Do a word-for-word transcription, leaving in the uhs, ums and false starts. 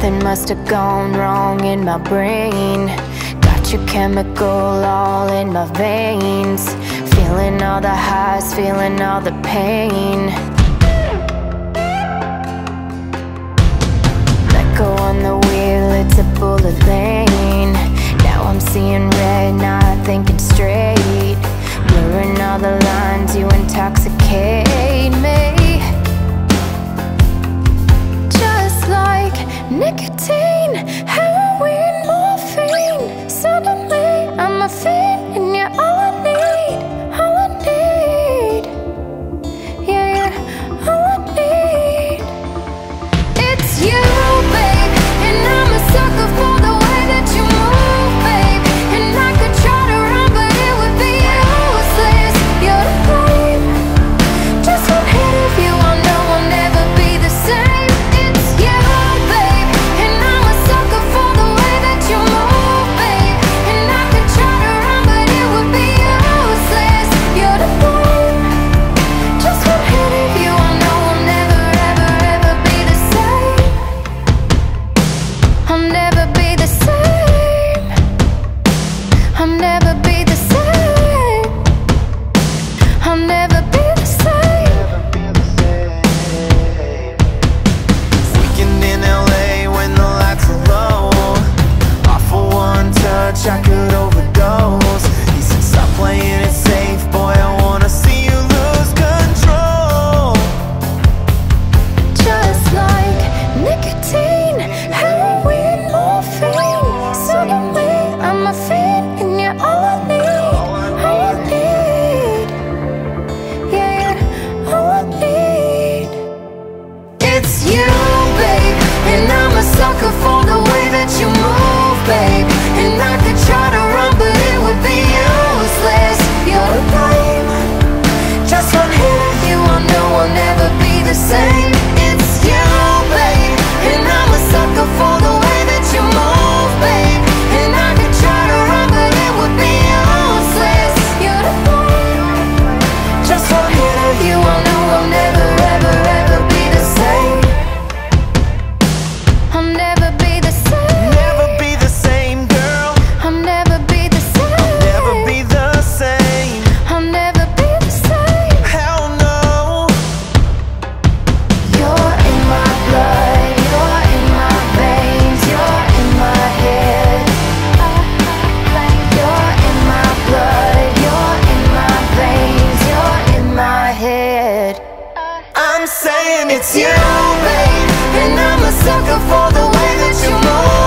Something must have gone wrong in my brain. Got your chemical all in my veins. Feeling all the highs, feeling all the pain. Let go on the wheel, it's a bullet lane. Now I'm seeing red, not thinking straight. Blurring all the lines, you intoxicate me. Just like nicotine, heroin, morphine. Suddenly I'm a fiend and you're all I need, all I need. Yeah, you're all I need. It's you, babe, and I'm a sucker for the way that you move, babe. And I could try to run, but it would be useless. You're the flame. Just one hit of you, I know I'll never be the same. It's you, babe, and I'm a sucker for the way that you move, babe. And I could try to run, but it would be useless. You're the flame. Just one hit of you, I know I'll never, ever, ever be the same. I'll never be the same. I'll never be the same. I'll never be the same. Weekend in L A when the lights are low. Off for one touch, I could overdose. He said, stop playing it safe, boy, I wanna see you lose control. Just like nicotine, heroin, morphine. Suddenly I'm a fiend and you're all I need, all I need. Yeah, you're all I need. It's you, babe, and I'm a sucker for the way that you move, babe. And I could try to run, but it would be useless. You're the flame. Just one hit of you, I know I'll never be the same. It's you, babe, and I'm a sucker for the way that you move, babe. And I could try to run, but it would be useless. You're the flame. Just one hit of you, I know I'll never, ever, ever be the same. I'll never be the same. Never be the same, girl. I'll never be the same. Never be the same. I'll never be the same. Hell no. You're in my blood, you're in my veins, you're in my head. You're in my blood, you're in my veins, you're in my head. I'm saying it's It's you, babe, and I'm a sucker for the way that you move.